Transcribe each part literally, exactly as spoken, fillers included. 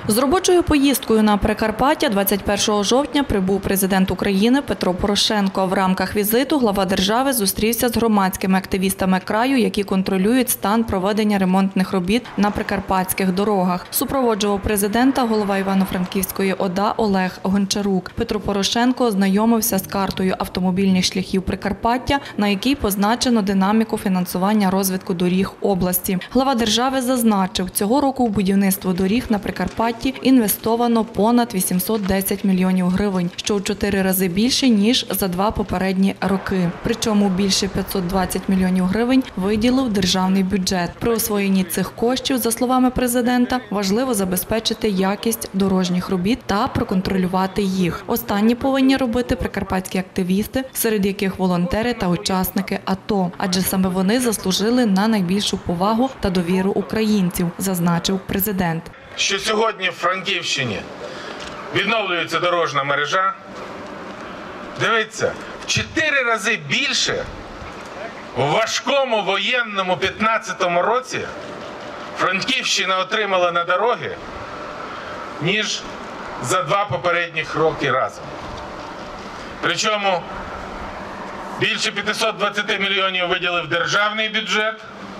З робочою поїздкою на Прикарпаття двадцять першого жовтня прибув президент України Петро Порошенко. В рамках візиту глава держави зустрівся з громадськими активістами краю, які контролюють стан проведення ремонтних робіт на прикарпатських дорогах. Супроводжував президента голова Івано-Франківської ОДА Олег Гончарук. Петро Порошенко ознайомився з картою автомобільних шляхів Прикарпаття, на якій позначено динаміку фінансування розвитку доріг області. Глава держави зазначив, цього року в будівництво доріг на Прикарпатті інвестовано понад вісімсот десять мільйонів гривень, що у чотири рази більше, ніж за два попередні роки. Причому більше п'ятсот двадцять мільйонів гривень виділив державний бюджет. При освоєнні цих коштів, за словами президента, важливо забезпечити якість дорожніх робіт та проконтролювати їх. Останні повинні робити прикарпатські активісти, серед яких волонтери та учасники АТО. Адже саме вони заслужили на найбільшу повагу та довіру українців, зазначив президент. Що сьогодні в Франківщині відновлюється дорожня мережа. Дивіться, в чотири рази більше в важкому воєнному п'ятнадцятому році Франківщина отримала на дороги, ніж за два попередніх роки разом. Причому більше п'ятсот двадцять мільйонів виділив державний бюджет.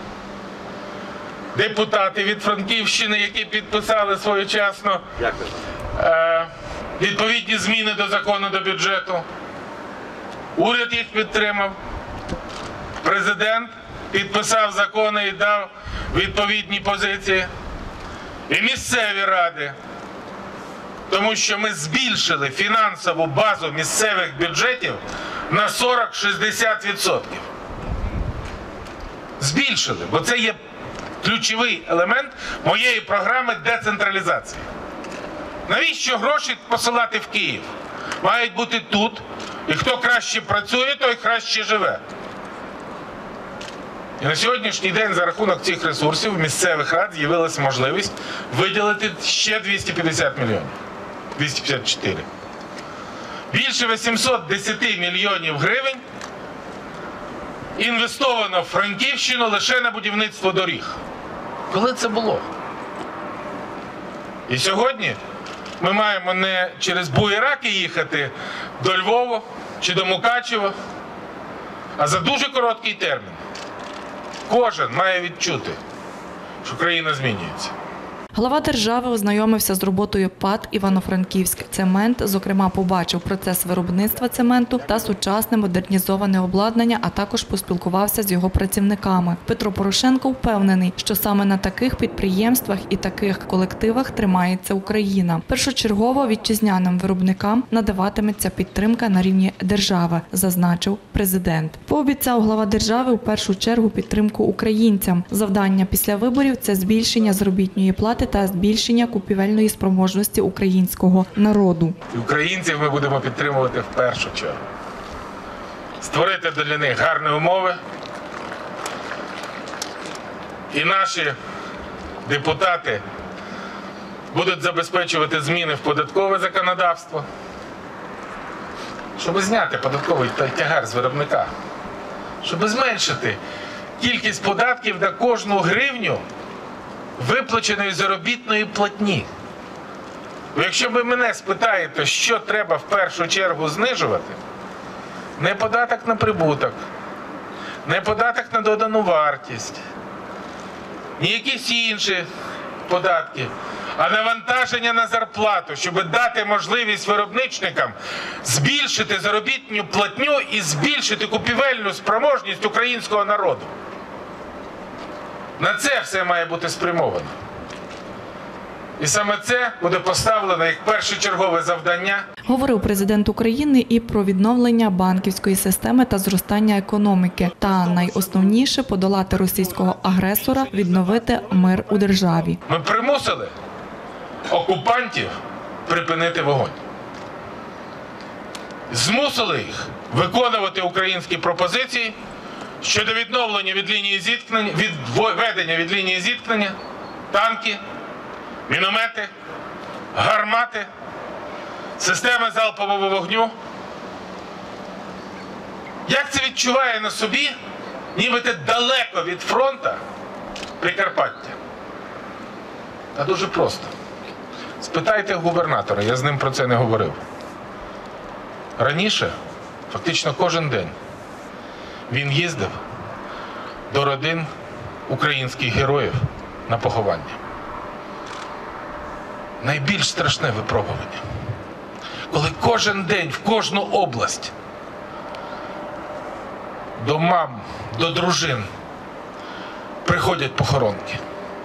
Депутати від Франківщини, які підписали своєчасно е, відповідні зміни до закону, до бюджету. Уряд їх підтримав. Президент підписав закони і дав відповідні позиції. І місцеві ради. Тому що ми збільшили фінансову базу місцевих бюджетів на сорок-шістдесят відсотків. Збільшили, бо це є ключовий елемент моєї програми децентралізації. Навіщо гроші посилати в Київ? Мають бути тут, і хто краще працює, той краще живе. І на сьогоднішній день за рахунок цих ресурсів місцевих рад з'явилася можливість виділити ще двісті п'ятдесят мільйонів. двісті п'ятдесят чотири. Більше вісімсот десять мільйонів гривень інвестовано в Франківщину лише на будівництво доріг. Коли це було? І сьогодні ми маємо не через Буєраки їхати до Львова чи до Мукачева, а за дуже короткий термін. Кожен має відчути, що країна змінюється. Глава держави ознайомився з роботою ПАТ «Івано-Франківськ Цемент», зокрема побачив процес виробництва цементу та сучасне модернізоване обладнання, а також поспілкувався з його працівниками. Петро Порошенко впевнений, що саме на таких підприємствах і таких колективах тримається Україна. Першочергово вітчизняним виробникам надаватиметься підтримка на рівні держави, зазначив президент. Пообіцяв глава держави у першу чергу підтримку українцям. Завдання після виборів – це збільшення заробітної плати та збільшення купівельної спроможності українського народу. Українців ми будемо підтримувати в першу чергу. Створити для них гарні умови. І наші депутати будуть забезпечувати зміни в податкове законодавство, щоб зняти податковий тягар з виробника, щоб зменшити кількість податків на кожну гривню виплаченої заробітної платні. Бо якщо ви мене спитаєте, що треба в першу чергу знижувати, не податок на прибуток, не податок на додану вартість, ні якісь інші податки, а навантаження на зарплату, щоб дати можливість виробничникам збільшити заробітну платню і збільшити купівельну спроможність українського народу. На це все має бути спрямовано. І саме це буде поставлено як першочергове завдання. Говорив президент України і про відновлення банківської системи та зростання економіки. Та найосновніше – подолати російського агресора, відновити мир у державі. Ми примусили окупантів припинити вогонь. Змусили їх виконувати українські пропозиції щодо відновлення від лінії зіткнення, відведення від лінії зіткнення, танки, міномети, гармати, системи залпового вогню. Як це відчуває на собі, нібито далеко від фронту Прикарпаття? А дуже просто. Спитайте губернатора, я з ним про це не говорив. Раніше, фактично кожен день, він їздив до родин українських героїв на поховання. Найбільш страшне випробування, коли кожен день в кожну область до мам, до дружин приходять похоронки.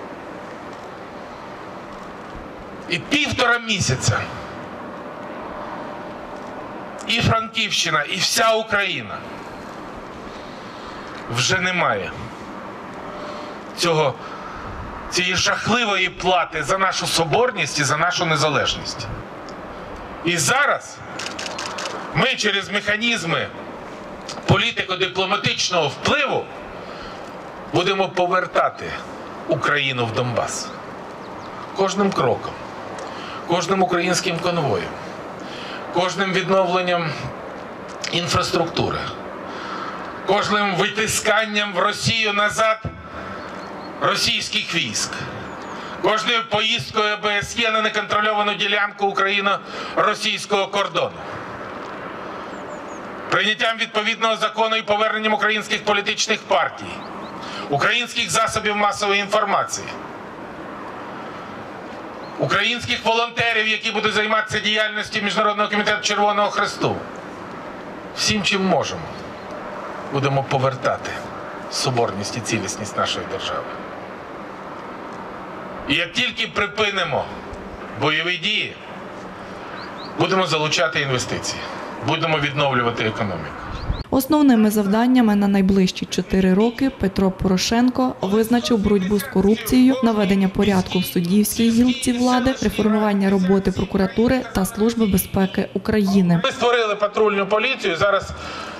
І півтора місяця і Франківщина, і вся Україна вже немає цього, цієї жахливої плати за нашу соборність і за нашу незалежність. І зараз ми через механізми політико-дипломатичного впливу будемо повертати Україну в Донбас. Кожним кроком, кожним українським конвоєм, кожним відновленням інфраструктури, кожним витисканням в Росію назад російських військ, кожною поїздкою ОБСЄ на неконтрольовану ділянку україно-російського кордону, прийняттям відповідного закону і поверненням українських політичних партій, українських засобів масової інформації, українських волонтерів, які будуть займатися діяльністю Міжнародного комітету Червоного Хресту. Всім, чим можемо, будемо повертати соборність і цілісність нашої держави. І як тільки припинимо бойові дії, будемо залучати інвестиції, будемо відновлювати економіку. Основними завданнями на найближчі чотири роки Петро Порошенко визначив боротьбу з корупцією, наведення порядку в суддівській гілці влади, реформування роботи прокуратури та Служби безпеки України. Ми створили патрульну поліцію, зараз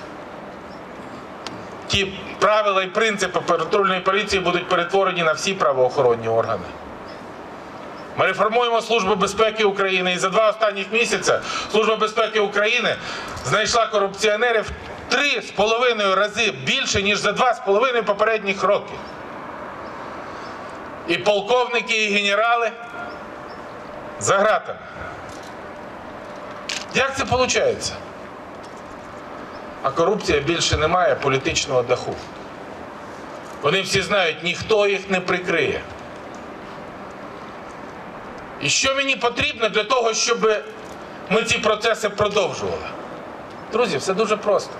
ті правила і принципи патрульної поліції будуть перетворені на всі правоохоронні органи. Ми реформуємо Службу безпеки України, і за два останніх місяці Служба безпеки України знайшла корупціонерів три з половиною рази більше, ніж за два з половиною попередніх років. І полковники, і генерали за ґратами. Як це виходить? А корупція більше не має політичного даху. Вони всі знають, ніхто їх не прикриє. І що мені потрібно для того, щоб ми ці процеси продовжували? Друзі, все дуже просто.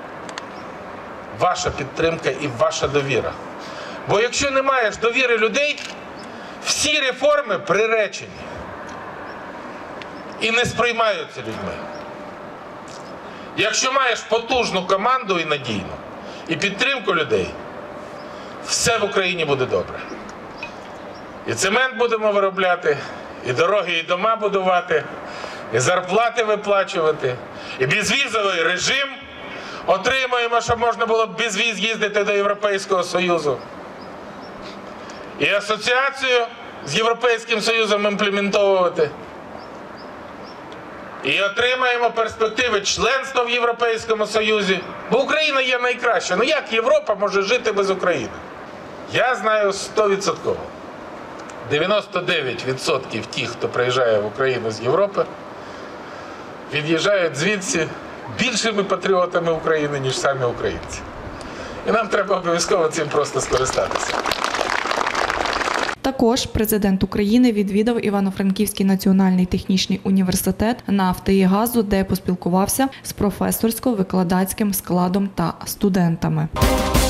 Ваша підтримка і ваша довіра. Бо якщо не маєш довіри людей, всі реформи приречені і не сприймаються людьми. Якщо маєш потужну команду і надійну, і підтримку людей, все в Україні буде добре. І цемент будемо виробляти, і дороги, і дома будувати, і зарплати виплачувати, і безвізовий режим отримаємо, щоб можна було без віз їздити до Європейського Союзу. І асоціацію з Європейським Союзом імплементовувати. І отримаємо перспективи членства в Європейському Союзі. Бо Україна є найкраща. Ну як Європа може жити без України? Я знаю сто відсотків. дев'яносто дев'ять відсотків тих, хто приїжджає в Україну з Європи, від'їжджають звідси більшими патріотами України, ніж самі українці. І нам треба обов'язково цим просто скористатися. Також президент України відвідав Івано-Франківський національний технічний університет нафти і газу, де поспілкувався з професорсько-викладацьким складом та студентами.